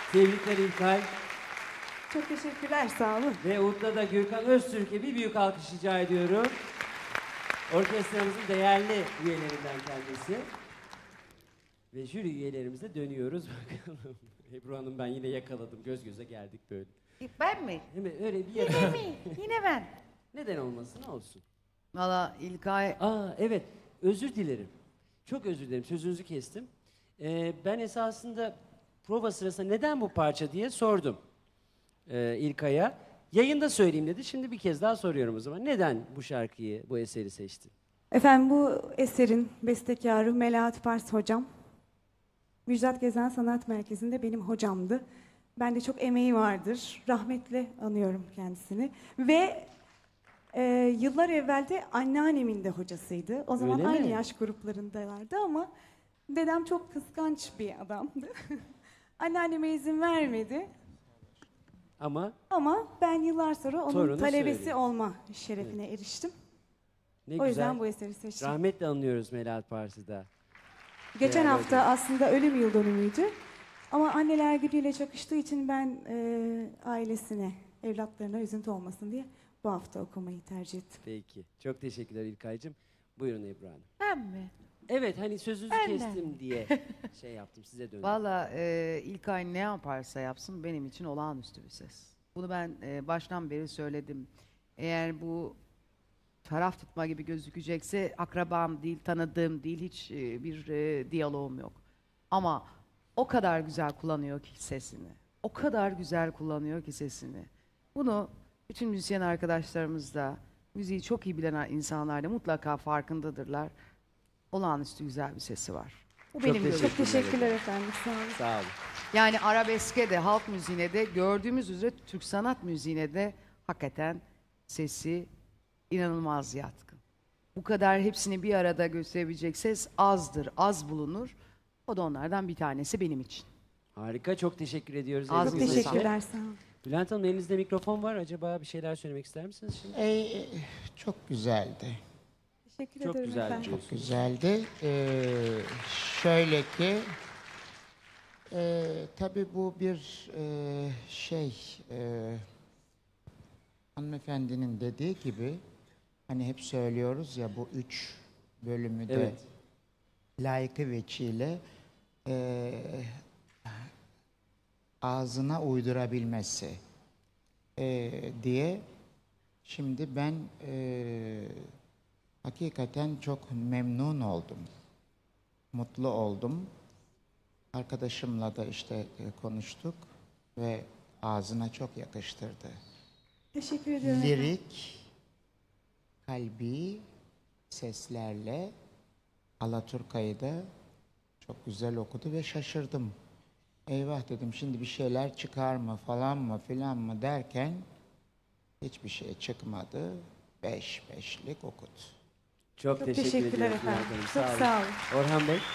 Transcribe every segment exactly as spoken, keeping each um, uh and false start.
Tebrikler İlkay. Çok teşekkürler, sağ olun. Ve Ud'da da Gürkan Öztürk'e bir büyük alkış rica ediyorum. Orkestramızın değerli üyelerinden kendisi. Ve jüri üyelerimize dönüyoruz. Bakalım. Ebru Hanım, ben yine yakaladım. Göz göze geldik böyle. Ben mi? Değil mi? Öyle bir Yine yakaladım. mi? Yine ben. Neden olmasın, olsun. Valla İlkay... Aa evet, özür dilerim. Çok özür dilerim, sözünüzü kestim. Ee, ben esasında prova sırasında neden bu parça diye sordum ee, İlkay'a. Yayında söyleyeyim dedi. Şimdi bir kez daha soruyorum o zaman. Neden bu şarkıyı, bu eseri seçtin? Efendim, bu eserin bestekarı Melahat Pars hocam. Müjdat Gezen Sanat Merkezi'nde benim hocamdı. Bende çok emeği vardır. Rahmetle anıyorum kendisini. Ve e, yıllar evvel de anneannemin de hocasıydı. O zaman Öyle aynı mi? yaş gruplarındalardı ama dedem çok kıskanç bir adamdı. Anneanneme izin vermedi. Ama Ama ben yıllar sonra onun Torunu talebesi söylüyor. olma şerefine eriştim. ne O güzel. yüzden bu eseri seçtim. Rahmetle anlıyoruz Melahat Pars'ı da. Geçen Değerli hafta hocam. aslında ölüm yıl dönümüydü. Ama anneler günüyle çakıştığı için ben e, ailesine, evlatlarına üzüntü olmasın diye bu hafta okumayı tercih ettim. Peki. Çok teşekkürler İlkay'cığım. Buyurun Ebru Hanım. Ben mi? Evet, hani sözünüzü Ben de. kestim diye şey yaptım, size döndüm. Valla e, İlkay ne yaparsa yapsın benim için olağanüstü bir ses. Bunu ben e, baştan beri söyledim. Eğer bu taraf tutma gibi gözükecekse akrabam değil, tanıdığım değil, hiç e, bir e, diyaloğum yok. Ama o kadar güzel kullanıyor ki sesini. O kadar güzel kullanıyor ki sesini. Bunu bütün müzisyen arkadaşlarımız da, müziği çok iyi bilen insanlar da mutlaka farkındadırlar. Olağanüstü güzel bir sesi var. Bu Çok benim teşekkür görüşüm. Çok teşekkürler efendim, sağ olun. Sağ olun. Yani arabeske de, halk müziğine de, gördüğümüz üzere Türk sanat müziğine de hakikaten sesi inanılmaz yatkın. Bu kadar hepsini bir arada gösterebilecek ses azdır, az bulunur. O da onlardan bir tanesi benim için. Harika, çok teşekkür ediyoruz. Ağzınıza Ebru Çok Hanım. sağlık. teşekkürler, sağ olun. Bülent Hanım, elinizde mikrofon var. Acaba bir şeyler söylemek ister misiniz şimdi? Ee, çok güzeldi. Teşekkür Çok ederim güzel efendim. diyorsunuz. Güzeldi. Ee, şöyle ki, e, tabii bu bir e, şey, e, hanımefendinin dediği gibi, hani hep söylüyoruz ya, bu üç bölümü de Evet. layıkı veçiyle e, ağzına uydurabilmesi e, diye. Şimdi ben e, hakikaten çok memnun oldum, mutlu oldum. Arkadaşımla da işte e, konuştuk ve ağzına çok yakıştırdı. Teşekkür ediyorum efendim. Lirik, kalbi seslerle Alaturka'yı da çok güzel okudu ve şaşırdım. Eyvah dedim, şimdi bir şeyler çıkar mı falan mı filan mı derken hiçbir şey çıkmadı. Beş beşlik okudu. Çok, Çok teşekkür teşekkürler ediyoruz efendim. Bülent Hanım. Çok Sağ sağ olun. olun. Orhan Bey.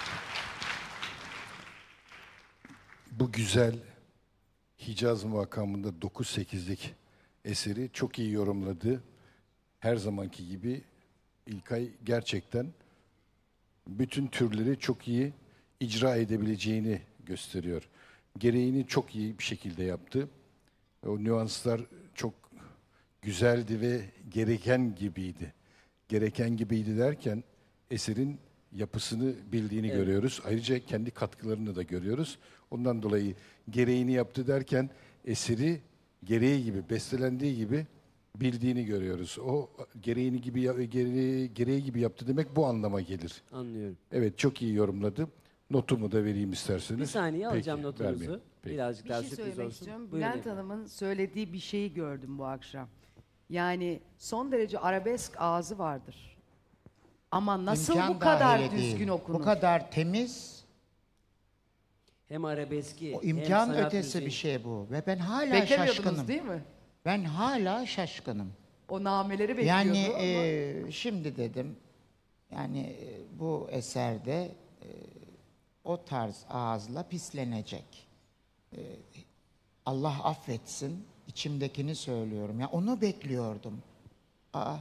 Bu güzel Hicaz makamında dokuz sekizlik eseri çok iyi yorumladı. Her zamanki gibi İlkay gerçekten bütün türleri çok iyi icra edebileceğini gösteriyor. Gereğini çok iyi bir şekilde yaptı. O nüanslar çok güzeldi ve gereken gibiydi. Gereken gibiydi derken eserin yapısını bildiğini Evet. görüyoruz. Ayrıca kendi katkılarını da görüyoruz. Ondan dolayı gereğini yaptı derken eseri gereği gibi, bestelendiği gibi bildiğini görüyoruz. O gereğini gibi gereği, gereği gibi yaptı demek bu anlama gelir. Anlıyorum. Evet, çok iyi yorumladı. Notumu da vereyim isterseniz. Bir saniye alacağım Peki, notunuzu. vermeyeyim. Peki. Birazcık Bir daha şey sürpriz söylemek olsun. istiyorum. Buyurun Bülent efendim. Hanım'ın söylediği bir şeyi gördüm bu akşam. Yani son derece arabesk ağzı vardır. Ama nasıl İmkan bu kadar dahili düzgün değil. okunur? Bu kadar temiz, Hem arabeski o hem imkan sanat ötesi müziği. bir şey bu. Ve ben hala Beklemiyordunuz şaşkınım. değil mi? Ben hala şaşkınım. O nameleri bekliyordu Yani ama... e, şimdi dedim, yani e, bu eserde e, o tarz ağızla pislenecek. E, Allah affetsin, içimdekini söylüyorum. Ya onu bekliyordum. Aa,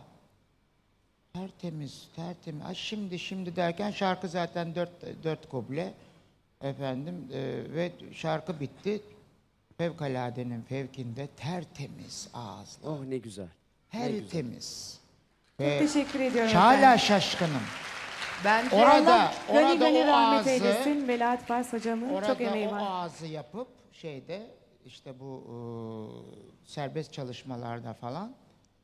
tertemiz, tertemiz. Ay şimdi şimdi derken şarkı zaten dört, dört kuble. Efendim e, ve şarkı bitti. Fevkaladenin fevkinde tertemiz ağızlı. Oh ne güzel. Her temiz. Ve Teşekkür ediyorum hala efendim. şaşkınım. Bence Orada, Allah gani orada gani o rahmet ağzı, eylesin. Melahat Pars hocamın orada çok emeği o var. ağzı yapıp şeyde işte bu e, serbest çalışmalarda falan.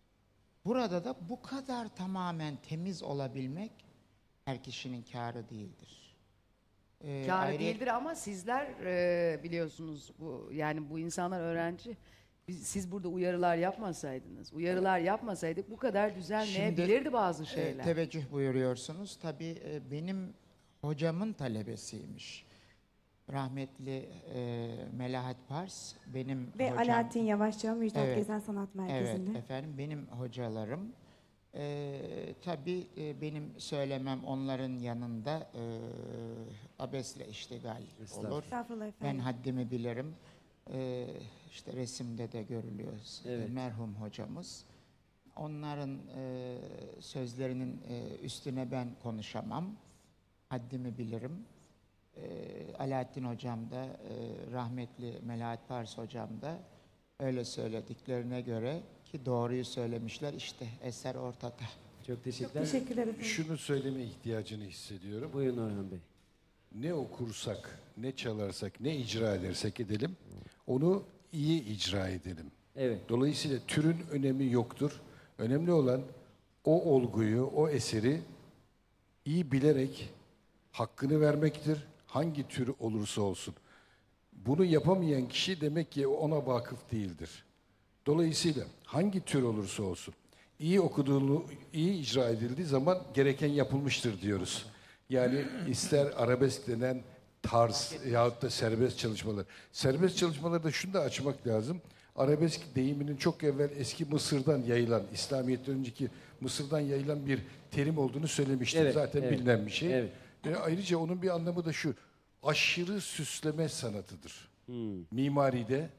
Burada da bu kadar tamamen temiz olabilmek her kişinin kârı değildir. Ee, kârı ayrı- değildir ama sizler e, biliyorsunuz bu yani bu insanlar öğrenci. Biz- Siz burada uyarılar yapmasaydınız, uyarılar yapmasaydık bu kadar düzenleyebilirdi bazı e, şeyler. teveccüh buyuruyorsunuz. Tabii e, benim hocamın talebesiymiş. Rahmetli e, Melahat Pars benim Ve hocam. Alaaddin Yavaşça Müjdat Evet. Gezen Sanat Merkezi'nde. Evet efendim benim hocalarım. Ee, tabii e, benim söylemem onların yanında e, abesle iştigal Estağfurullah. olur. Estağfurullah Ben efendim. haddimi bilirim. Ee, işte resimde de görülüyor Evet. merhum hocamız. Onların e, sözlerinin e, üstüne ben konuşamam. Haddimi bilirim. E, Alaaddin hocam da e, rahmetli Melahat Pars hocam da öyle söylediklerine göre ki doğruyu söylemişler işte eser ortada. Çok teşekkürler. Teşekkürler efendim. Şunu söyleme ihtiyacını hissediyorum. Buyurun Orhan Bey. Ne okursak, ne çalarsak, ne icra edersek edelim, onu iyi icra edelim. Evet. Dolayısıyla türün önemi yoktur. Önemli olan o olguyu, o eseri iyi bilerek hakkını vermektir. Hangi tür olursa olsun. Bunu yapamayan kişi demek ki ona vakıf değildir. Dolayısıyla hangi tür olursa olsun iyi okuduğunu, iyi icra edildiği zaman gereken yapılmıştır diyoruz. Yani ister arabesk denen tarz yahut da serbest çalışmalar. Serbest çalışmalarda şunu da açmak lazım. Arabesk deyiminin çok evvel eski Mısır'dan yayılan, İslamiyet'ten önceki Mısır'dan yayılan bir terim olduğunu söylemiştim. Evet, Zaten evet, bilinen bir şey. evet. Ve ayrıca onun bir anlamı da şu. Aşırı süsleme sanatıdır. Hmm. Mimaride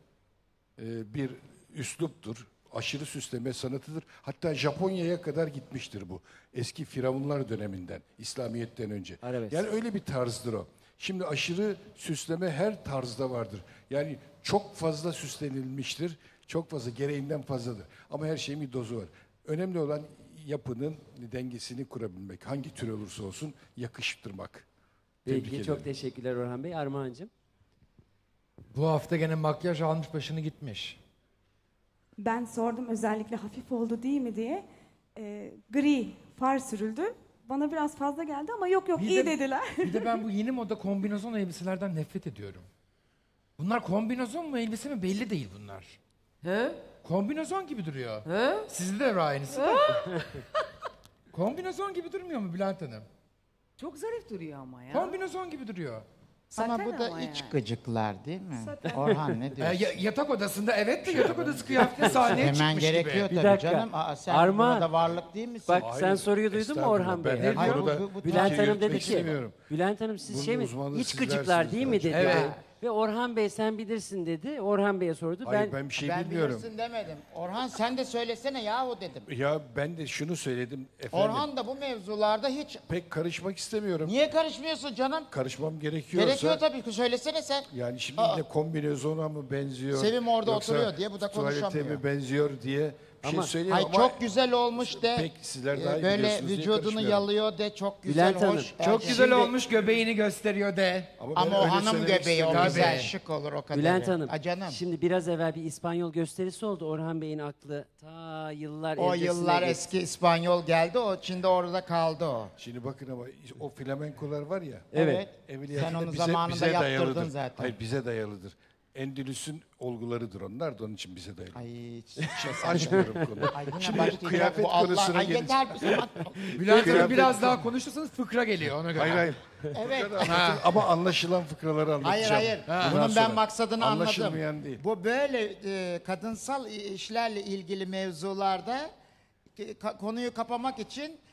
e, bir üsluptur. Aşırı süsleme sanatıdır. Hatta Japonya'ya kadar gitmiştir bu. Eski Firavunlar döneminden, İslamiyet'ten önce. Arabesk. Yani öyle bir tarzdır o. Şimdi aşırı süsleme her tarzda vardır. Yani çok fazla süslenilmiştir. Çok fazla, gereğinden fazladır. Ama her şeyin bir dozu var. Önemli olan yapının dengesini kurabilmek. Hangi tür olursa olsun yakıştırmak. Tebrik Peki, ederim. çok teşekkürler Orhan Bey. Armağan'cığım. Bu hafta gene makyaj almış başını gitmiş. Ben sordum özellikle hafif oldu değil mi diye. Ee, gri far sürüldü. Bana biraz fazla geldi ama yok yok Bir iyi de- dediler. Bir de ben bu yeni moda kombinezon elbiselerden nefret ediyorum. Bunlar kombinezon mu elbise mi belli değil bunlar. He? Kombinezon gibi duruyor. He? Sizde de var aynısı da. Kombinezon gibi durmuyor mu Bülent Hanım? Çok zarif duruyor ama ya. Kombinezon gibi duruyor. Ama Saten bu da ama iç yani. gıcıklar değil mi? Orhan ne Ee, diyorsun? ya- yatak odasında evet de yatak odası kıyafeti sahneye Hemen çıkmış gerekiyor gibi. Bir tabii dakika. canım. Aa, sen Armağan. burada varlık değil misin? Bak Hayır, sen soruyu duydun mu estağfurullah. Orhan Ben Bey? her Hayır, konuda bu- bu- Bülent fikir Hanım yürütmek dedi ki, istemiyorum. Bülent Hanım siz Bunun şey mi, uzmanlığı iç sizlersiniz gıcıklar değil mi dedi. zaten. Evet. Ve Orhan Bey sen bilirsin dedi. Orhan Bey'e sordu. Hayır, ben, ben bir şey ben bilmiyorum. bilirsin demedim. Orhan sen de söylesene yahu dedim. Ya ben de şunu söyledim efendim. Orhan da bu mevzularda hiç... Pek karışmak istemiyorum. Niye karışmıyorsun canım? Karışmam gerekiyorsa. Gerekiyor tabii ki söylesene sen. Yani şimdi Aa. de kombinezona mı benziyor? Sevim orada yoksa oturuyor diye bu da tuvalete konuşamıyor. mi benziyor diye bir Ama- şey söyleyeyim Ay ama çok güzel olmuş de. pek sizler e, daha iyi böyle biliyorsunuz diye vücudunu karışmıyorum. yalıyor de çok güzel Bülent Hanım, hoş. Çok Ercan. güzel Şimdi- olmuş göbeğini gösteriyor de. ben Ama o öyle hanım söylemek göbeği o istemiyorum. güzel Tabii. şık olur o kadar. Bülent Hanım, A canım. şimdi biraz evvel bir İspanyol gösterisi oldu. Orhan Bey'in aklı ta yıllar O öncesine yıllar gitti. eski İspanyol geldi o şimdi orada kaldı o. Şimdi bakın ama o flamenkolar var ya. Evet. Evveliyatında Sen onu bize, zamanında bize yaptırdın dayalıdır. zaten. Hayır bize dayalıdır. Endülüs'ün olgularıdır onlar da onun için bize dayalı. Ay, Şimdi açmıyorum konuyu. ay yine Şimdi başlayacak kıyafet bu Allah. konusuna Ay gelince- yeter bir zaman. Bülent Hanım Kıyafet- biraz daha konuşursanız fıkra geliyor ona göre. Hayır hayır. Evet. Ha. Ama anlaşılan fıkraları anlatacağım. Hayır hayır. Bundan Bunun ben sonra. maksadını anladım. Anlaşılmayan değil. Bu böyle e, kadınsal işlerle ilgili mevzularda e, ka- konuyu kapamak için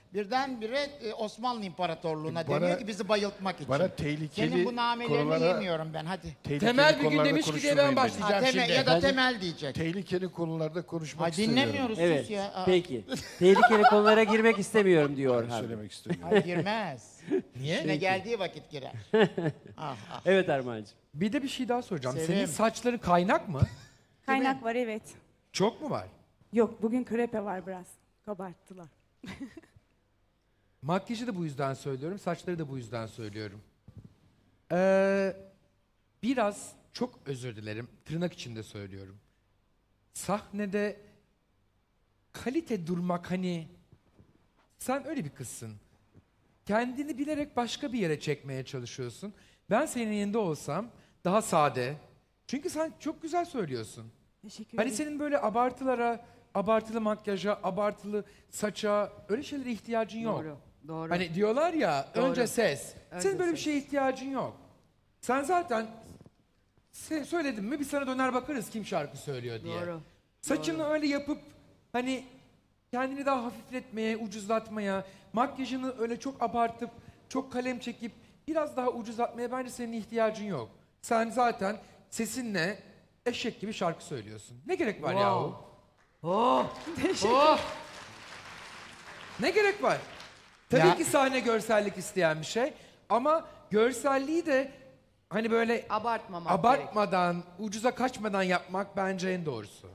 Birdenbire e, Osmanlı İmparatorluğu'na Bana- dönüyor ki bizi bayıltmak için. Bana tehlikeli Senin bu namelerini konulara- yemiyorum ben hadi. Tehlikeli Temel bir gün konularda demiş ki diye konuşturmayın ben beni. başlayacağım Ha, temel, şimdi. ya da Efendim? temel diyecek. Tehlikeli konularda konuşmak Ha, istemiyorum. dinlemiyoruz Evet. sus ya. Aa, Peki. Tehlikeli konulara girmek istemiyorum diyor Orhan. Söylemek istemiyorum. Ay, girmez. Niye? İşine geldiği vakit girer. ah, ah. Evet Armağan'cığım. Bir de bir şey daha soracağım. Sevim. Senin saçların kaynak mı? Kaynak var evet. Çok mu var? Yok bugün krepe var biraz. Kabarttılar. Makyajı da bu yüzden söylüyorum, saçları da bu yüzden söylüyorum. Ee, biraz, çok özür dilerim, tırnak içinde söylüyorum. Sahnede kalite durmak hani, sen öyle bir kızsın. Kendini bilerek başka bir yere çekmeye çalışıyorsun. Ben senin yerinde olsam daha sade. Çünkü sen çok güzel söylüyorsun. Teşekkür Hani ederim. senin böyle abartılara, abartılı makyaja, abartılı saça, öyle şeylere ihtiyacın yok. Doğru. Doğru. Hani diyorlar ya, Doğru. önce ses. Önce Senin böyle bir ses. şeye ihtiyacın yok. Sen zaten se- söyledin mi bir sana döner bakarız kim şarkı söylüyor diye. Doğru. Saçını öyle yapıp hani kendini daha hafifletmeye, ucuzlatmaya, makyajını öyle çok abartıp, çok kalem çekip biraz daha ucuzlatmaya bence senin ihtiyacın yok. Sen zaten sesinle eşek gibi şarkı söylüyorsun. Ne gerek var yahu? Oh! Oh! Ne gerek var? Tabii Ya- ki sahne görsellik isteyen bir şey ama görselliği de hani böyle Abartmamak gerek. abartmadan, ucuza kaçmadan yapmak bence en doğrusu.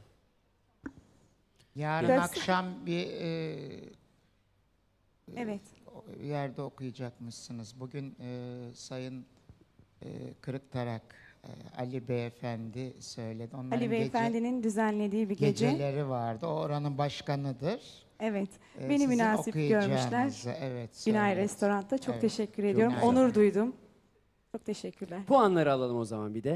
Yarın Ders- akşam bir e, Evet. yerde okuyacakmışsınız. Bugün e, Sayın e, Kırıktarak e, Ali Beyefendi söyledi. Onların Ali gece- Beyefendi'nin düzenlediği bir gece. geceleri vardı. O oranın başkanıdır. Evet. E, Beni sizin münasip görmüşler. okuyacağınızı, Evet. Günay söyledi. Restorant'ta. Çok Evet. teşekkür ediyorum. Günay. Onur duydum. Çok teşekkürler. Puanları alalım o zaman bir de.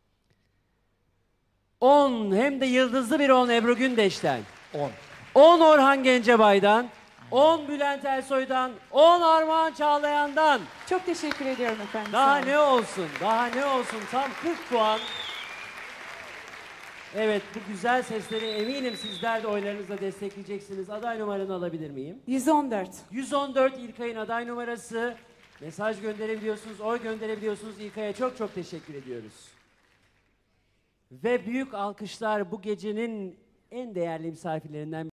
on hem de yıldızlı bir on Ebru Gündeş'ten. On. on Orhan Gencebay'dan. on Bülent Ersoy'dan. on Armağan Çağlayan'dan. Çok teşekkür ediyorum efendim. Daha Sağ olun. ne olsun, daha ne olsun. Tam kırk puan. Evet, bu güzel sesleri eminim sizler de oylarınızla destekleyeceksiniz. Aday numaranı alabilir miyim? yüz on dört. yüz on dört İlkay'ın aday numarası. Mesaj gönderebiliyorsunuz, oy gönderebiliyorsunuz. İlkay'a çok çok teşekkür ediyoruz. Ve büyük alkışlar bu gecenin en değerli misafirlerinden